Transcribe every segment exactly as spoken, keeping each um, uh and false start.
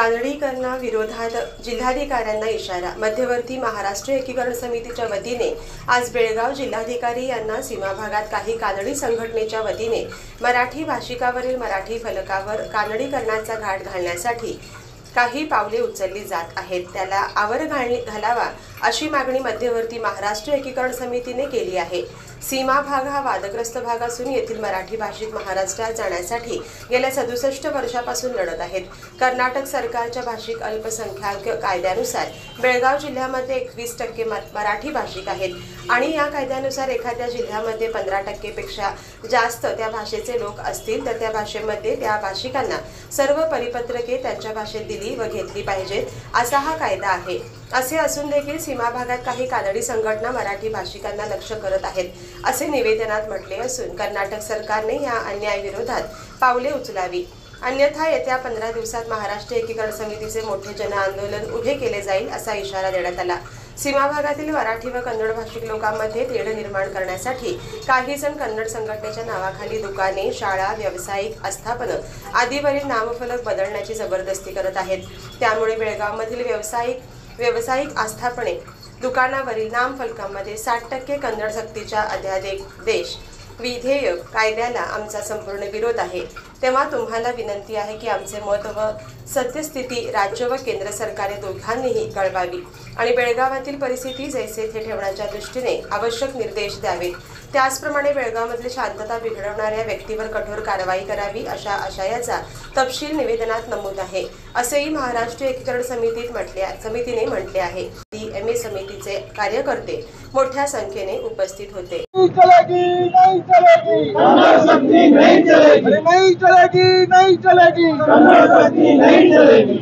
कानडीकरणाविरोधात जिल्हाधिकाऱ्यांना इशारा। मध्यवर्ती महाराष्ट्र एकीकरण समितीच्या वतीने आज बेळगाव जिल्हाधिकारी यांना सीमा भागात काही कानडी संघटनेच्या वतीने मराठी भाषिकावरील मराठी फलकावर कानडीकरणाचा घाट घालण्यासाठी काही पावले उचलली जात आहेत, त्याला आवर घालावा अशी मागणी मध्यवर्ती महाराष्ट्र एकीकरण समितीने केली आहे। सीमा भाग हा वादग्रस्त भाग असून येथील मराठी भाषिक महाराष्ट्रात जाण्यासाठी गेल्या सदुसष्ट वर्षापासून लढत आहेत। कर्नाटक सरकारच्या भाषिक अल्पसंख्याक कायद्यानुसार बेळगाव जिल्ह्यामध्ये एकवीस टक्के मराठी भाषिक आहेत आणि या कायद्यानुसार एखाद्या जिल्ह्यामध्ये पंधरा टक्के पेक्षा जास्त त्या भाषेचे लोक असतील तर त्या भाषेमध्ये त्या भाषिकांना सर्व परिपत्रके त्यांच्या भाषेत दिली व घेतली पाहिजेत असा हा कायदा आहे। असे असून देखील सीमा भागात काही कानडी संघटना मराठी भाषिकांना लक्ष्य करत आहेत असे निवेदनात म्हटले असून कर्नाटक सरकारने या अन्यायाविरोधात पावले उचलावी, अन्यथा येत्या पंधरा दिवसात महाराष्ट्र एकीकरण समितीचे मोठे जन आंदोलन उभे केले जाईल असा इशारा देण्यात आला। सीमा भागातील मराठी व कन्नड भाषिक लोकांमध्ये तेढ निर्माण करण्यासाठी काही जण कन्नड संघटनेच्या नावाखाली दुकाने, शाळा, व्यावसायिक आस्थापनं आदीवरील नामफलक बदलण्याची जबरदस्ती करत आहेत। त्यामुळे बेळगावमधील व्यावसायिक व्यावसायिक आस्थापने दुकानावरील नामफलकांमध्ये साठ टक्के कन्नड सक्तीच्या अध्यादेश विधेयक कायद्याला आमचा संपूर्ण विरोध आहे। तेव्हा तुम्हाला विनंती आहे की आमचे मत व सत्यस्थिती राज्य व केंद्र सरकारे दोघांनीही कळवावी आणि बेळगावातील परिस्थिती जैसे थे ठेवण्याच्या दृष्टीने आवश्यक निर्देश द्यावेत। त्याचप्रमाणे बेळगावमधील शांतता बिघडवणाऱ्या व्यक्तीवर कठोर कारवाई करावी अशा आशयाचा तपशील निवेदनात नमूद आहे, असेही महाराष्ट्र एकीकरण समितीत म्हटले समितीने म्हटले आहे। एम ए समितीचे कार्यकर्ते मोठ्या संख्येने उपस्थित होते। नहीं चलेगी, नहीं चलेगी, कन्नड़ सक्ती नहीं चलेगी, नहीं चलेगी, नहीं चलेगी, कन्नड़ सक्ती नहीं चलेगी।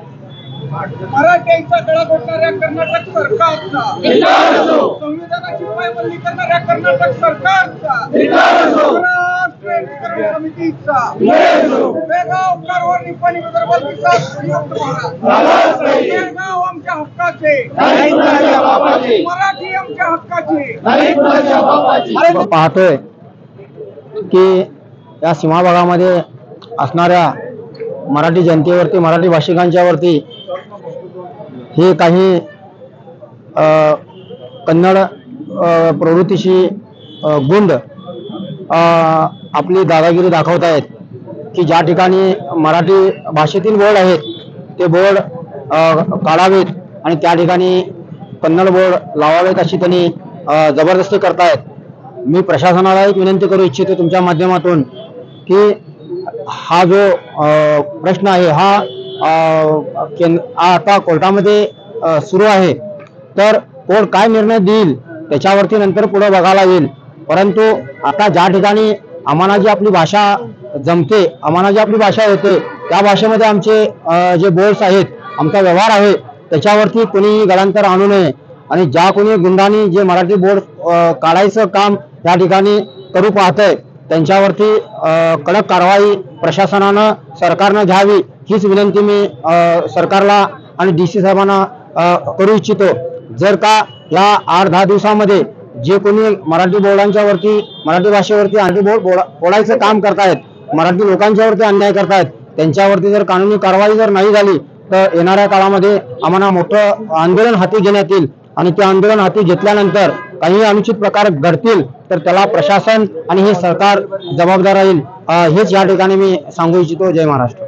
मराठ्यांचा गळा घोटणाऱ्या कर्नाटक सरकारचा धिक्कार असो, संविधानाची पायमल्ली करणाऱ्या कर्नाटक सरकारचा धिक्कार असो, महाराष्ट्र एकीकरण समितीचा जय असो, बेळगाव कारवार निपाणी विदर्भाल विकास संयुक्त महाराज झालाच पाहिजे। बेळगाव आमच्या हक्काचे, नाही कुणाच्या बापाचे, मराठी आमच्या हक्काचे, नाही कुणाच्या बापाचे। पाहतोय की या सीमा भागामध्ये असणाऱ्या मराठी जनतेवरती, मराठी भाषिकांच्यावरती हे काही कन्नड प्रवृत्तीशी गुंड आपली दादागिरी दाखवत आहेत की ज्या ठिकाणी मराठी भाषेतील बोर्ड आहेत ते बोर्ड काढावेत आणि त्या ठिकाणी कन्नड बोर्ड लावावेत अशी त्यांनी जबरदस्ती करतायत। मी प्रशासनाला एक विनंती करू इच्छितो तुमच्या माध्यमातून की हा जो प्रश्न आहे हा आता कोर्टामध्ये सुरू आहे, तर कोर्ट काय निर्णय देईल त्याच्यावरती नंतर पुढे बघायला येईल। परंतु आता ज्या ठिकाणी आम्हाला जी आपली भाषा जमते, आम्हाला जी आपली भाषा येते त्या भाषेमध्ये आमचे जे बोर्ड्स आहेत, आमचा व्यवहार आहे त्याच्यावरती कोणी गडांतर आणू नये आणि ज्या कोणी गुंडांनी जे मराठी बोर्ड काढायचं काम या ठिकाणी करू पाहतंय त्यांच्यावरती कडक कारवाई प्रशासनानं सरकारनं घ्यावी हीच विनंती मी सरकारला आणि डी सी साहेबांना करू इच्छितो। जर का या आठ दहा दिवसामध्ये जे कोणी मराठी बोर्डांच्या वरती, मराठी भाषेवरती मराठी बोर्ड बोलायचं काम करतायत, मराठी लोकांच्यावरती अन्याय करतायत, त्यांच्यावरती जर कानूनी कारवाई जर नाही झाली तर येणाऱ्या काळामध्ये आम्हाला मोठं आंदोलन हाती घेण्यात येईल आणि ते आंदोलन हाती घेतल्यानंतर काही अनुचित प्रकार घडतील तर त्याला प्रशासन आणि हे सरकार जबाबदार राहील, हेच या ठिकाणी मी सांगू इच्छितो। जय महाराष्ट्र।